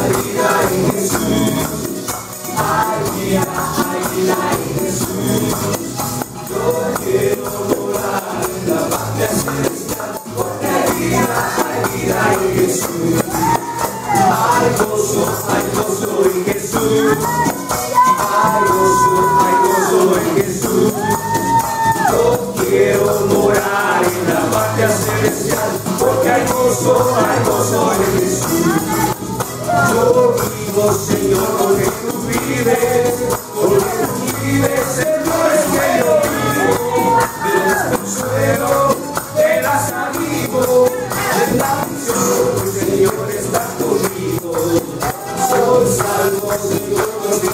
vida en Jesús. Hay vida en Jesús. Yo quiero morar en la patria celestial, porque hay vida en Jesús. Hay gozo en Jesús. Hay gozo en Jesús. Yo quiero morar en la patria celestial, porque hay gozo en Jesús. Yo vivo, Señor, porque tú vives, Señor, es que yo vivo. Del consuelo, del desalivo, de la visión, el Señor está conmigo. Soy salvo, Señor, porque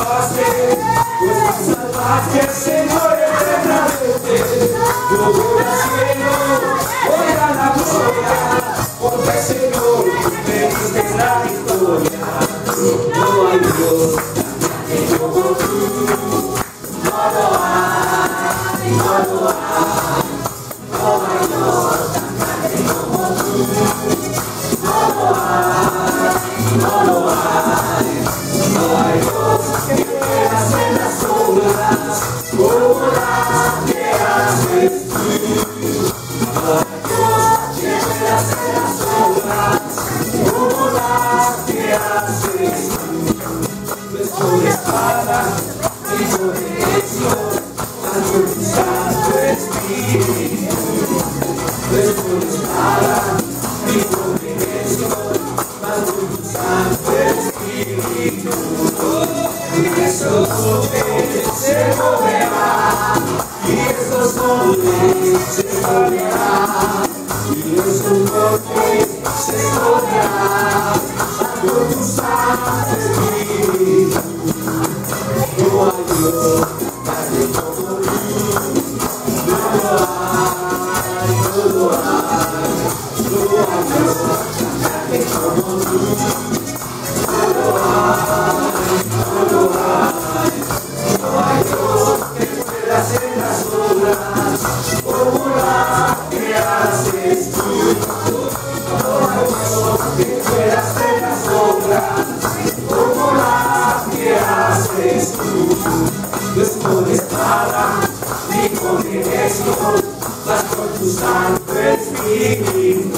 salvaste, Señor, eternamente. Yo voy al cielo, voy a la gloria, porque Señor, me diste la victoria. No hay Dios como tú, no lo hay, no lo hay. No hay Dios tan grande como tú, no lo hay, no lo hay. No hay Dios que quedas en las sombras, como la que haces tú. No hay Dios que quedas en las sombras, como la que haces tú. Nuestro espada, hijo de Jesús, tanto tu Santo Espíritu. Nuestro espada, hijo de Jesús, tanto tu Santo Espíritu. Y esos montes se moverán, y esos montes se moverán, y esos montes se moverán, bajo tu Santo Espíritu. No hay Dios grande como tú, no lo hay, no lo hay. No hay Dios grande como tú, no lo hay, no lo hay. No hay Dios que puedas en las obras como la que haces tú. No hay Dios que puedas en las obras como la que haces tú. Nuestro espada, hijo de Jesús, vas con tu Santo Espíritu.